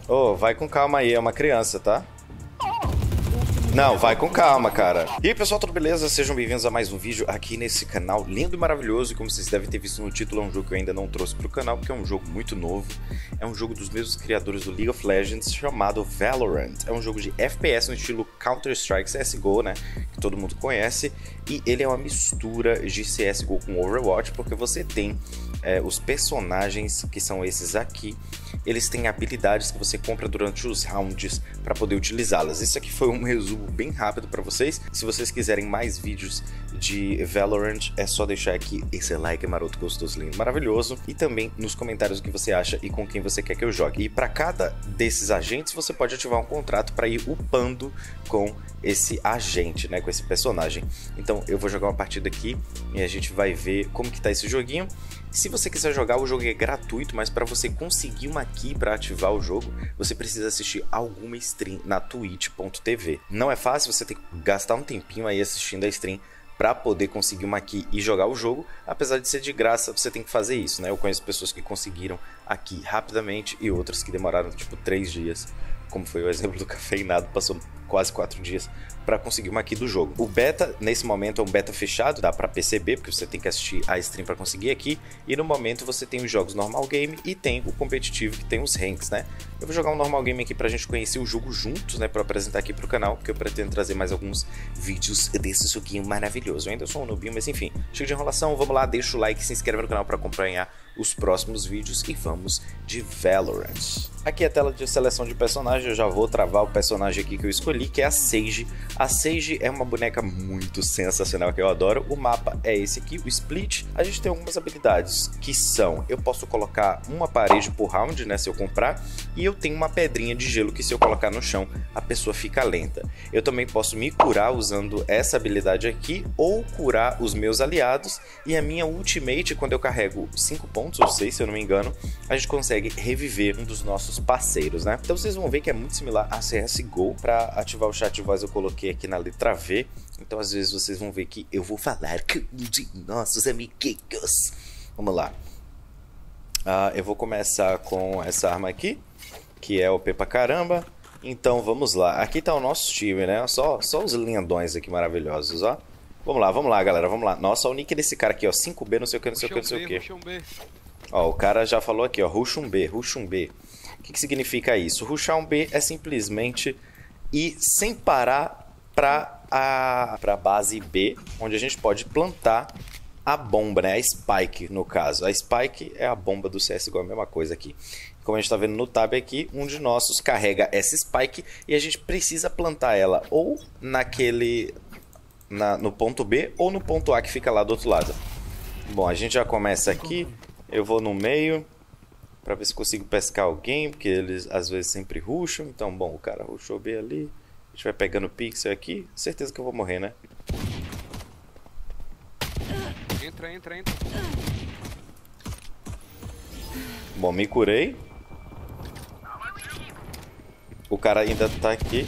Ô, vai com calma aí, é uma criança, tá? Não, vai com calma, cara. E aí, pessoal, tudo beleza? Sejam bem-vindos a mais um vídeo aqui nesse canal lindo e maravilhoso. E como vocês devem ter visto no título, é um jogo que eu ainda não trouxe pro canal, porque é um jogo muito novo. É um jogo dos mesmos criadores do League of Legends, chamado Valorant. É um jogo de FPS no estilo Counter-Strike CSGO, né? Que todo mundo conhece. E ele é uma mistura de CSGO com Overwatch, porque você tem os personagens, que são esses aqui. Eles têm habilidades que você compra durante os rounds para poder utilizá-las. Isso aqui foi um resumo bem rápido para vocês. Se vocês quiserem mais vídeos de Valorant, é só deixar aqui esse like maroto, gostoso, lindo, maravilhoso. E também nos comentários o que você acha e com quem você quer que eu jogue. E para cada desses agentes, você pode ativar um contrato para ir upando com esse agente, né, com esse personagem. Então eu vou jogar uma partida aqui e a gente vai ver como que tá esse joguinho. Se você quiser jogar, o jogo é gratuito, mas para você conseguir uma key para ativar o jogo, você precisa assistir alguma stream na twitch.tv. Não é fácil, você tem que gastar um tempinho aí assistindo a stream para poder conseguir uma key e jogar o jogo. Apesar de ser de graça, você tem que fazer isso, né? Eu conheço pessoas que conseguiram a key rapidamente e outras que demoraram tipo 3 dias, como foi o exemplo do Cafeinado, passou quase 4 dias para conseguir uma key do jogo. O beta, nesse momento, é um beta fechado, dá para perceber, porque você tem que assistir a stream para conseguir aqui, e no momento você tem os jogos normal game e tem o competitivo, que tem os ranks, né? Eu vou jogar um normal game aqui pra gente conhecer o jogo juntos, né, para apresentar aqui pro canal, porque eu pretendo trazer mais alguns vídeos desse joguinho maravilhoso. Eu ainda sou um noobinho, mas enfim, chega de enrolação, vamos lá, deixa o like, se inscreve no canal para acompanhar os próximos vídeos e vamos de Valorant. Aqui é a tela de seleção de personagem, eu já vou travar o personagem aqui que eu escolhi, que é a Sage. A Sage é uma boneca muito sensacional que eu adoro. O mapa é esse aqui, o Split. A gente tem algumas habilidades que são: eu posso colocar uma parede por round, né, se eu comprar, e eu tenho uma pedrinha de gelo que se eu colocar no chão, a pessoa fica lenta. Eu também posso me curar usando essa habilidade aqui, ou curar os meus aliados, e a minha ultimate, quando eu carrego 5 pontos, ou 6 se eu não me engano, a gente consegue reviver um dos nossos parceiros, né? Então vocês vão ver que é muito similar a CSGO. Para ativar o chat de voz eu coloquei aqui na letra V, então às vezes vocês vão ver que eu vou falar com de nossos amiguinhos. Vamos lá. Eu vou começar com essa arma aqui, que é OP pra caramba. Então vamos lá. Aqui tá o nosso time, né? Só os lindões aqui maravilhosos, ó. Vamos lá, galera, vamos lá. Nossa, o nick desse cara aqui, ó, 5B, não sei o que, não sei o que, não sei o que. Ó, o cara já falou aqui, ó, rush um B, rush um B. O que significa isso? Rushar um B é simplesmente ir sem parar pra base B, onde a gente pode plantar a bomba, né? A Spike, no caso. A Spike é a bomba do CSGO, a mesma coisa aqui. Como a gente tá vendo no tab aqui, um de nossos carrega essa Spike e a gente precisa plantar ela ou no ponto B ou no ponto A que fica lá do outro lado. Bom, a gente já começa aqui. Eu vou no meio pra ver se consigo pescar alguém, porque eles às vezes sempre rusham. Então, bom, o cara rushou B ali. A gente vai pegando pixel aqui. Certeza que eu vou morrer, né? Entra. Bom, me curei. O cara ainda tá aqui.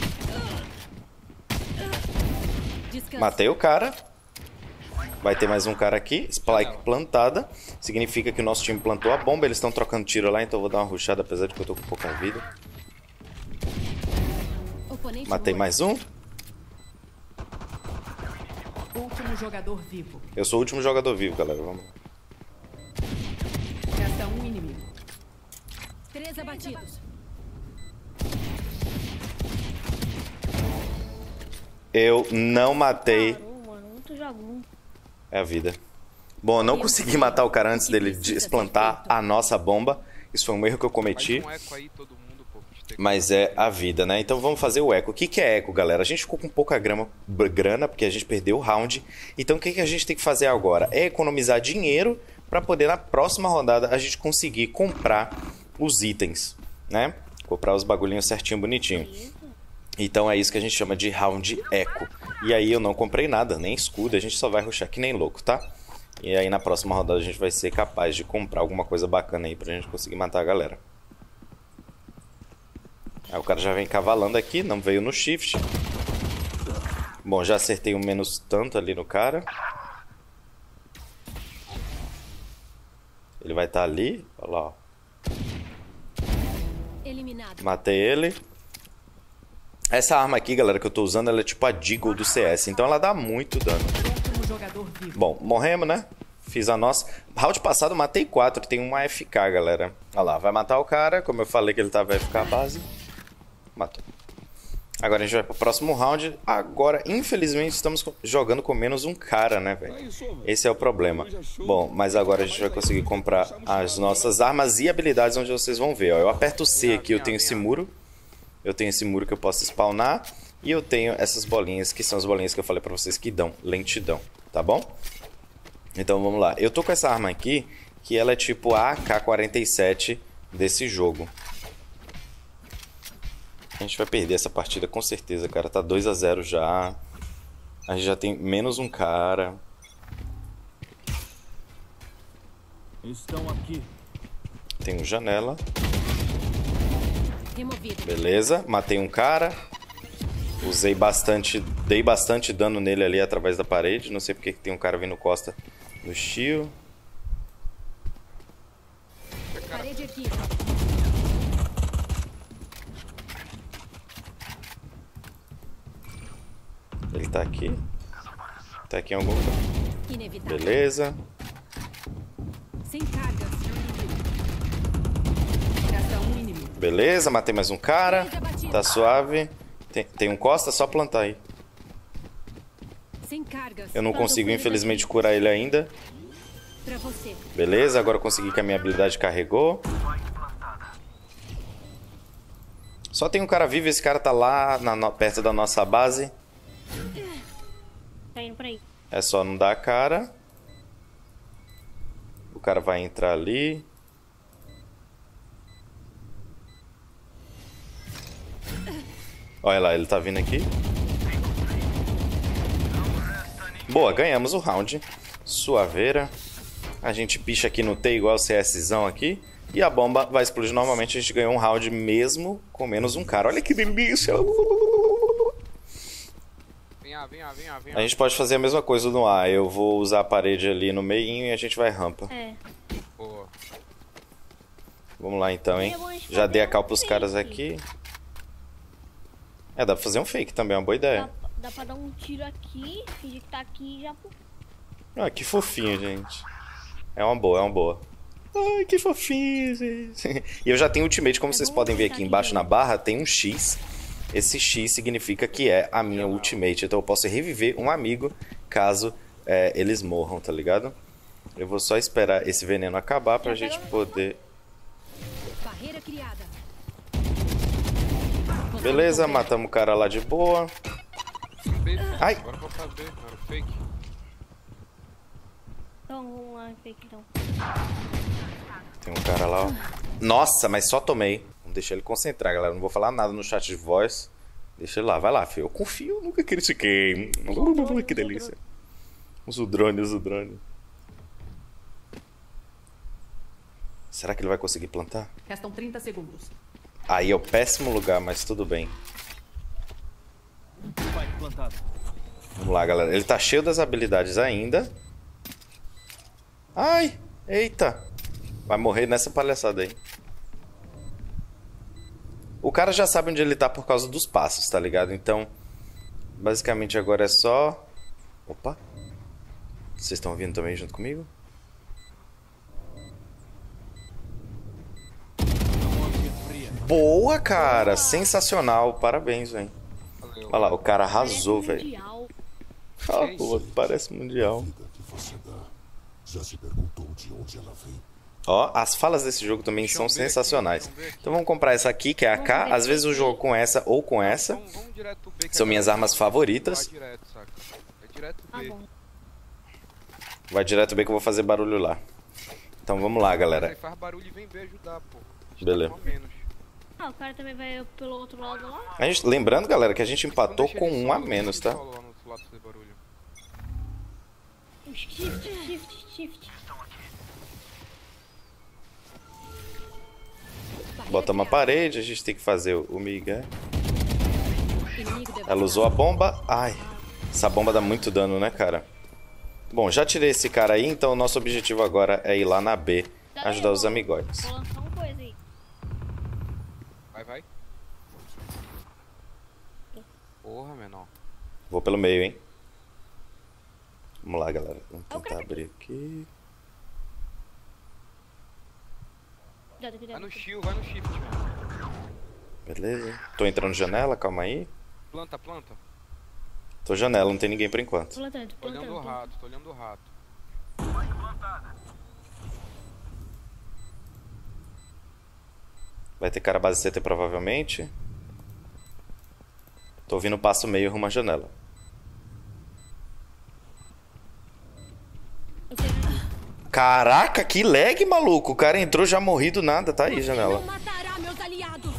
Matei o cara. Vai ter mais um cara aqui. Spike plantada. Significa que o nosso time plantou a bomba. Eles estão trocando tiro lá, então eu vou dar uma rushada, apesar de que eu tô com pouca vida. Matei mais um. Último jogador vivo. Eu sou o último jogador vivo, galera. Vamos lá. Resta um inimigo. 3 abatidos. Eu não matei. Mano, muito jogo. É a vida. Bom, eu não consegui matar o cara antes dele desplantar a nossa bomba. Isso foi um erro que eu cometi. Faz um eco aí, todo mundo, pô, Mas é a vida, né? Então vamos fazer o eco. O que é eco, galera? A gente ficou com pouca grana, porque a gente perdeu o round. Então o que a gente tem que fazer agora? É economizar dinheiro para poder na próxima rodada a gente conseguir comprar os itens, né? Comprar os bagulhinhos certinho, bonitinho. Então é isso que a gente chama de round eco. E aí eu não comprei nada, nem escudo. A gente só vai rushar que nem louco, tá? E aí na próxima rodada a gente vai ser capaz de comprar alguma coisa bacana aí pra gente conseguir matar a galera. Aí o cara já vem cavalando aqui, não veio no shift. Bom, já acertei um menos tanto ali no cara. Ele vai estar ali, olha lá, ó. Eliminado. Matei ele. Essa arma aqui, galera, que eu tô usando, ela é tipo a Deagle do CS. Então ela dá muito dano. Último jogador vivo. Bom, morremos, né? Fiz a nossa. Round passado eu matei 4. Tem uma AFK, galera. Olha lá, vai matar o cara. Como eu falei que ele tava AFK base. Matou. Agora a gente vai pro próximo round. Agora, infelizmente, estamos jogando com menos um cara, né, velho? Esse é o problema. Bom, mas agora a gente vai conseguir comprar as nossas armas e habilidades, onde vocês vão ver, ó. Eu aperto o C aqui, eu tenho esse muro. Eu tenho esse muro que eu posso spawnar. E eu tenho essas bolinhas, que são as bolinhas que eu falei pra vocês que dão lentidão, tá bom? Então vamos lá. Eu tô com essa arma aqui, que ela é tipo a AK-47 desse jogo. A gente vai perder essa partida com certeza, cara. Tá 2-0 já. A gente já tem menos um cara. Estão aqui. Tem um janela. Removido. Beleza, matei um cara. Usei bastante, dei bastante dano nele ali através da parede. Não sei porque que tem um cara vindo costa no steel. Parede aqui. Ele tá aqui. Tá aqui em algum lugar. Inevitável. Beleza. Sem cargas. Resta um inimigo. Beleza, matei mais um cara. Tá suave. Tem um costa, só plantar aí. Sem cargas. Eu não consigo, infelizmente, curar ele ainda. Pra você. Beleza, agora eu consegui que a minha habilidade carregou. Só tem um cara vivo, esse cara tá lá perto da nossa base. Tá indo pra aí. É só não dar a cara. O cara vai entrar ali. Olha lá, ele tá vindo aqui. Boa, ganhamos o round. Suaveira. A gente picha aqui no T igual o CSzão aqui. E a bomba vai explodir novamente. A gente ganhou um round mesmo com menos um cara. Olha que delícia. Vem. A gente pode fazer a mesma coisa no A. Eu vou usar a parede ali no meinho e a gente vai rampa. É. Boa. Vamos lá então, hein. Já dei a cal pros caras aqui. É, dá pra fazer um fake também, é uma boa ideia. Dá pra dar um tiro aqui, fingir que tá aqui e já... Ah, que fofinho, gente. É uma boa, é uma boa. Ai, que fofinho, gente. E eu já tenho ultimate, como vocês podem ver aqui embaixo na barra, tem um X. Esse X significa que é a minha ultimate. Então eu posso reviver um amigo caso eles morram, tá ligado? Eu vou só esperar esse veneno acabar pra gente poder... Barreira criada. Beleza, matamos o cara lá de boa. Ai! Agora eu vou fazer, era fake. Então, vamos lá, fake então. Tem um cara lá, ó. Nossa, mas só tomei. Vamos deixar ele concentrar, galera. Não vou falar nada no chat de voz. Deixa ele lá, vai lá, filho. Eu confio, nunca critiquei. Que delícia. Usa o drone, usa o drone. Será que ele vai conseguir plantar? Restam 30 segundos. Aí é o péssimo lugar, mas tudo bem. Spike plantado. Vamos lá, galera. Ele tá cheio das habilidades ainda. Ai! Eita! Vai morrer nessa palhaçada aí. O cara já sabe onde ele tá por causa dos passos, tá ligado? Então, basicamente agora é só... Opa! Vocês estão vindo também junto comigo? Boa, cara! Sensacional! Parabéns, velho. Valeu. Olha lá, o cara arrasou, velho. Mundial. Ah, pô, parece mundial. vida que você dá. Já se perguntou de onde ela vem? Ó, as falas desse jogo também Deixa são eu ver aqui, sensacionais. deixa eu ver aqui. Então vamos comprar essa aqui, que é a K. Às vezes eu jogo com essa ou com essa. Vamos direto pro B, que São é minhas pra- armas favoritas. Vai direto, saca? É direto Tá B. bom. Vai direto bem que eu vou fazer barulho lá. Então vamos lá, Aí galera. faz barulho e vem B ajudar, pô. A gente Beleza. tá com a menos. Ah, o cara também vai pelo outro lado lá. Lembrando, galera, que a gente empatou Não deixa com ele um a solo, menos, deixa tá? ele solo lá no outro lado fazer barulho. Shift. Bota uma parede, a gente tem que fazer o Miguel. Inimigo devastado. Ela usou a bomba. Ai, essa bomba dá muito dano, né, cara? Bom, já tirei esse cara aí, então o nosso objetivo agora é ir lá na B, ajudar os amigotes. Vou lançar uma coisa aí. Vai. Porra, menor. Vou pelo meio, hein? Vamos lá, galera. Vamos tentar abrir aqui. Cuidado, cuidado. Vai no shield, vai no shift, mano. Beleza. Tô entrando janela, calma aí. Planta, planta. Tô janela, não tem ninguém por enquanto. Plantando, Tô olhando o plantando. rato, tô olhando o rato. Vai ter cara base CT provavelmente. Tô ouvindo o passo meio rumo à janela. Caraca, que lag, maluco. O cara entrou já morri do nada. Tá aí, janela. Não matará meus aliados.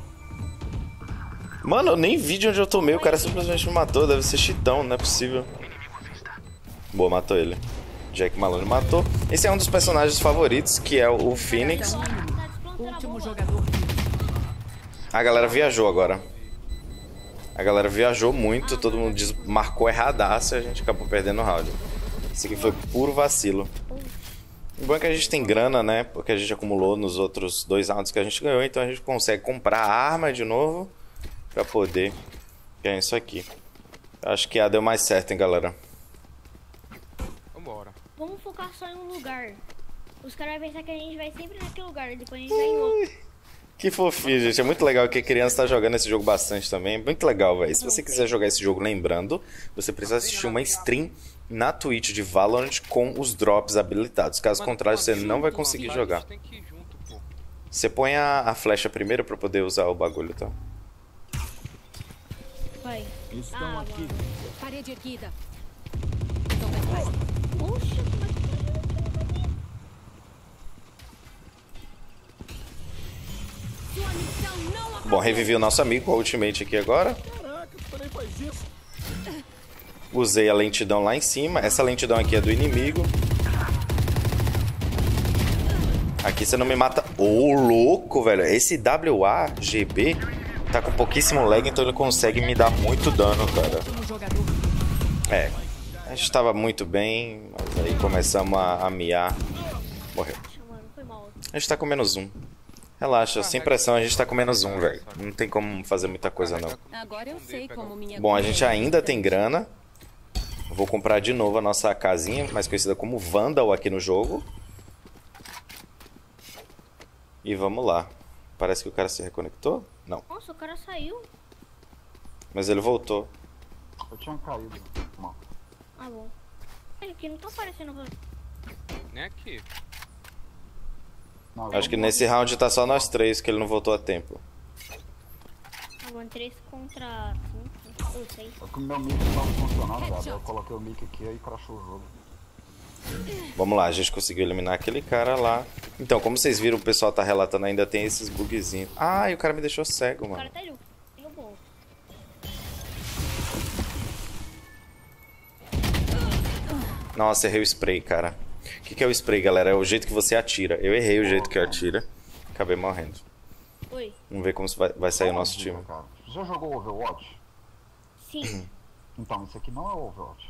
Mano, eu nem vi de onde eu tomei. O cara simplesmente me matou. Deve ser cheatão, não é possível. Boa, matou ele. Jack Malone matou. Esse é um dos personagens favoritos, que é o Phoenix. Resta um inimigo. Tá desplantando a Último bomba. jogador vivo. A galera viajou agora. A galera viajou muito. Todo mundo marcou erradaço e a gente acabou perdendo o round. Isso aqui foi puro vacilo. O bom é que a gente tem grana, né? Porque a gente acumulou nos outros 2 rounds que a gente ganhou. Então a gente consegue comprar a arma de novo pra poder ganhar isso aqui. Acho que a deu mais certo, hein, galera? Vambora. Vamos focar só em um lugar. Os caras vão pensar que a gente vai sempre naquele lugar, depois a gente vai em outro. Que fofinho, gente. É muito legal que a criança tá jogando esse jogo bastante também. É muito legal, velho. Se você quiser jogar esse jogo, lembrando, você precisa assistir uma stream na Twitch de Valorant com os drops habilitados. Caso contrário, você não vai conseguir jogar. A gente tem que ir junto, pô. Você põe a flecha primeiro pra poder usar o bagulho, tá? Vai. Estão aqui. Mano. Parede erguida. Poxa, como é que Sua missão não acabou. Bom, revivi o nosso amigo com a ultimate aqui agora. Caraca, tu nem faz isso. Usei a lentidão lá em cima. Essa lentidão aqui é do inimigo. Aqui você não me mata. Ô, louco, velho. Esse WAGB tá com pouquíssimo lag, então ele consegue me dar muito dano, cara. Último jogador vivo. É. A gente tava muito bem, mas aí começamos a miar. Morreu. mano, foi mal. A gente tá com -1. Relaxa, sem pressão, a gente tá com -1, velho. Não tem como fazer muita coisa, não. Agora eu sei como minha. Bom, a gente ainda tem grana. Vou comprar de novo a nossa casinha, mais conhecida como Vandal aqui no jogo. E vamos lá. Parece que o cara se reconectou? Não, Nossa, o cara saiu. mas ele voltou. Eu tinha caído. Mano. Ah, bom. Olha aqui, não tá aparecendo. Nem aqui. Não, Acho que nesse round tá só nós 3, que ele não voltou a tempo. Ah, bom, 3 contra 5 ou 6. É que o meu mic não tava funcionando, velho. Eu coloquei o mic aqui e crashou o jogo. Vamos lá, a gente conseguiu eliminar aquele cara lá. Então, como vocês viram, o pessoal tá relatando, ainda tem esses bugzinhos. Ah, e o cara me deixou cego, O mano. cara tá ali. Tem o bom. Nossa, errei o spray, cara. O que é o spray, galera? É o jeito que você atira. Eu errei o jeito que eu atiro. Acabei morrendo. Oi. Vamos ver como vai sair o nosso time. Cara. Você já jogou Overwatch? Sim, Então, isso aqui não é Overwatch.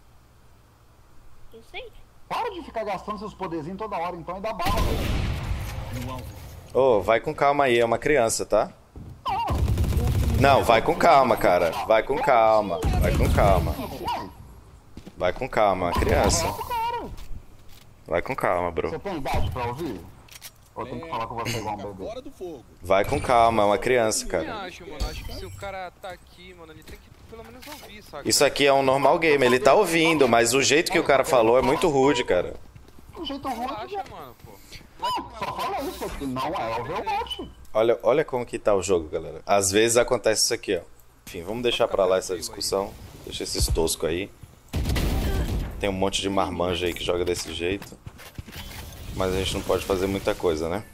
eu sei. Para de ficar gastando seus poderzinhos toda hora, então, e dá bala, velho. Ô, vai com calma aí, é uma criança, tá? Não, vai com calma, cara. Vai com calma. Vai com calma. Vai com calma, criança. Vai com calma, bro. Você tem idade pra ouvir? Ou tem que falar com você igual um bebê? Fora do fogo. Vai com calma, é uma criança, Eu cara. acho, mano. Acho que se o cara tá aqui, mano, ele tem que pelo menos ouvir, sabe? Isso aqui é um normal game, ele tá ouvindo, mas o jeito que o cara falou é muito rude, cara. Do jeito ruim, Relaxa, mano, pô. só fala isso aqui. Não é Overwatch. Olha como que tá o jogo, galera. Às vezes acontece isso aqui, ó. Enfim, vamos deixar pra lá essa discussão. Deixa esses toscos aí. Tem um monte de marmanja aí que joga desse jeito. Mas a gente não pode fazer muita coisa, né?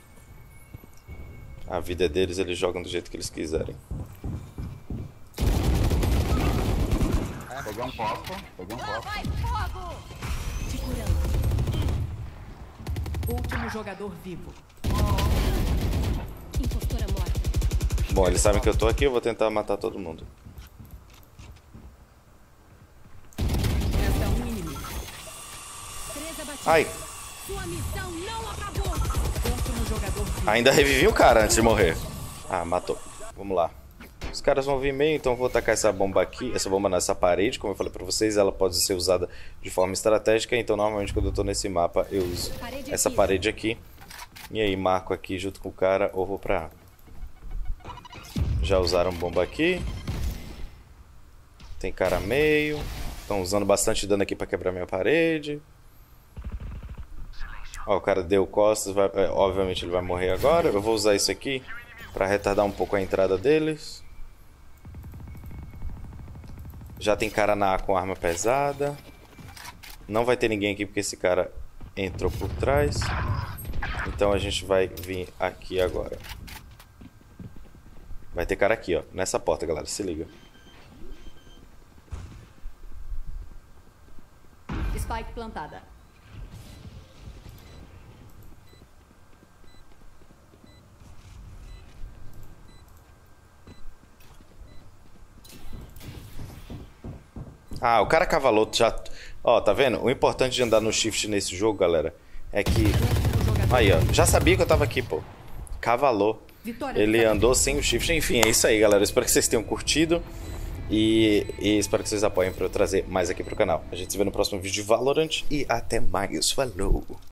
A vida é deles, eles jogam do jeito que eles quiserem. Peguei um posto, peguei um posto. Último jogador vivo. Impostora morta. Bom, eles sabem que eu tô aqui, eu vou tentar matar todo mundo. Resta um inimigo. 3 abatidos. Ai, Sua missão não acabou. Último jogador vivo. ainda revivi o cara antes de morrer. Ah, matou. Vamos lá. Os caras vão vir meio, então eu vou tacar essa bomba aqui, essa bomba nessa parede, como eu falei pra vocês, ela pode ser usada de forma estratégica, então normalmente quando eu tô nesse mapa eu uso essa parede aqui. E aí marco aqui junto com o cara ou vou pra A. Já usaram bomba aqui. Tem cara meio. Estão usando bastante dano aqui pra quebrar minha parede. Ó, o cara deu costas, obviamente ele vai morrer agora. Eu vou usar isso aqui pra retardar um pouco a entrada deles. Já tem cara na A com arma pesada. Não vai ter ninguém aqui porque esse cara entrou por trás. Então a gente vai vir aqui agora. Vai ter cara aqui, ó. Nessa porta, galera. Se liga. Spike plantada. Ah, o cara cavalou já... Ó, tá vendo? O importante de andar no shift nesse jogo, galera, é que... Aí, ó. Já sabia que eu tava aqui, pô. Cavalou. Ele andou sem o shift. Enfim, é isso aí, galera. Espero que vocês tenham curtido. E espero que vocês apoiem pra eu trazer mais aqui pro canal. A gente se vê no próximo vídeo de Valorant. E até mais. Falou!